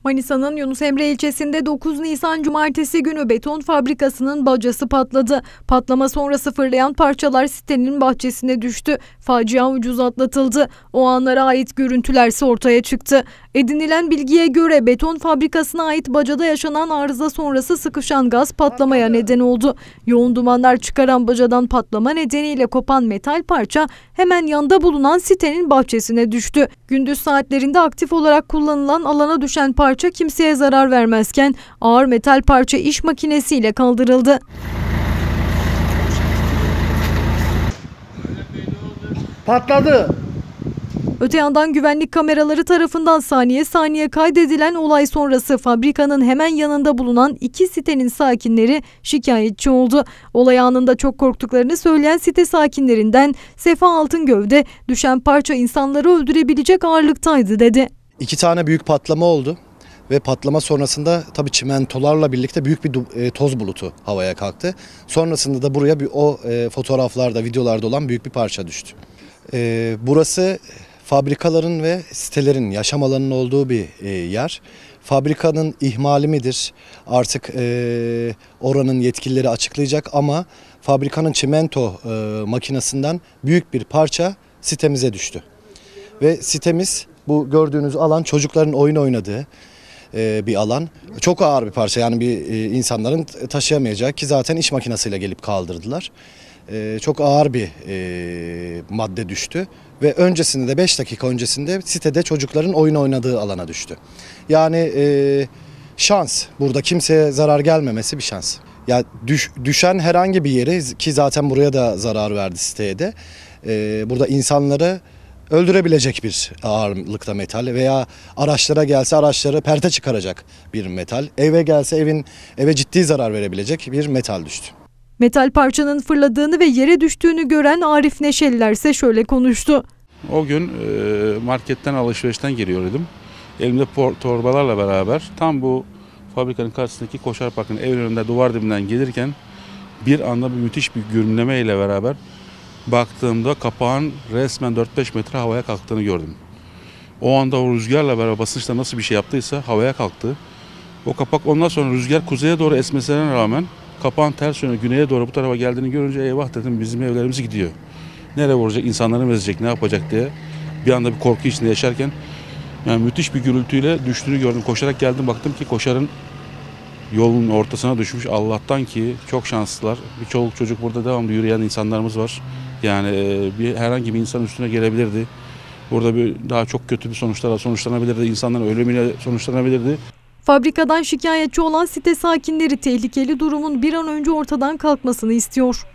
Manisa'nın Yunus Emre ilçesinde 9 Nisan Cumartesi günü beton fabrikasının bacası patladı. Patlama sonrası fırlayan parçalar sitenin bahçesine düştü. Facia ucuz atlatıldı. O anlara ait görüntülerse ortaya çıktı. Edinilen bilgiye göre beton fabrikasına ait bacada yaşanan arıza sonrası sıkışan gaz patlamaya neden oldu. Yoğun dumanlar çıkaran bacadan patlama nedeniyle kopan metal parça hemen yanında bulunan sitenin bahçesine düştü. Gündüz saatlerinde aktif olarak kullanılan alana düşen parça kimseye zarar vermezken ağır metal parça iş makinesiyle kaldırıldı. Patladı. Öte yandan güvenlik kameraları tarafından saniye saniye kaydedilen olay sonrası fabrikanın hemen yanında bulunan 2 sitenin sakinleri şikayetçi oldu. Olay anında çok korktuklarını söyleyen site sakinlerinden Sefa Altıngövde, düşen parça insanları öldürebilecek ağırlıktaydı dedi. 2 tane büyük patlama oldu ve patlama sonrasında tabii çimentolarla birlikte büyük bir toz bulutu havaya kalktı. Sonrasında da buraya o fotoğraflarda, videolarda olan büyük bir parça düştü. Burası fabrikaların ve sitelerin, yaşam alanının olduğu bir yer. Fabrikanın ihmali midir? Artık oranın yetkilileri açıklayacak ama fabrikanın çimento makinesinden büyük bir parça sitemize düştü. Ve sitemiz, bu gördüğünüz alan çocukların oyun oynadığı bir alan. Çok ağır bir parça, yani bir insanların taşıyamayacağı, ki zaten iş makinesiyle gelip kaldırdılar. Çok ağır bir madde düştü ve öncesinde de 5 dakika öncesinde sitede çocukların oyun oynadığı alana düştü. Yani şans, burada kimseye zarar gelmemesi bir şans. Ya düşen herhangi bir yere, ki zaten buraya da zarar verdi siteye de, burada insanları öldürebilecek bir ağırlıkta metal veya araçlara gelse araçları perte çıkaracak bir metal, eve gelse eve ciddi zarar verebilecek bir metal düştü. Metal parçanın fırladığını ve yere düştüğünü gören Arif Neşeliler ise şöyle konuştu. O gün marketten, alışverişten geliyordum. Elimde torbalarla beraber tam bu fabrikanın karşısındaki Koşar Park'ın evin önünde duvar dibinden gelirken bir anda bir müthiş bir gürlememe ile beraber baktığımda kapağın resmen 4-5 metre havaya kalktığını gördüm. O anda o rüzgarla beraber basınçla nasıl bir şey yaptıysa havaya kalktı. O kapak, ondan sonra rüzgar kuzeye doğru esmesine rağmen kapağın ters yönü güneye doğru bu tarafa geldiğini görünce eyvah dedim, bizim evlerimiz gidiyor. Nereye vuracak, insanları mı ezecek, ne yapacak diye bir anda bir korku içinde yaşarken yani müthiş bir gürültüyle düştüğünü gördüm. Koşarak geldim, baktım ki Koşar'ın yolun ortasına düşmüş. Allah'tan ki çok şanslılar. Bir çoluk çocuk burada devamlı yürüyen insanlarımız var. Yani herhangi bir insan üstüne gelebilirdi. Burada daha çok kötü bir sonuçlarla sonuçlanabilirdi. İnsanların ölümüyle sonuçlanabilirdi. Fabrikadan şikayetçi olan site sakinleri tehlikeli durumun bir an önce ortadan kalkmasını istiyor.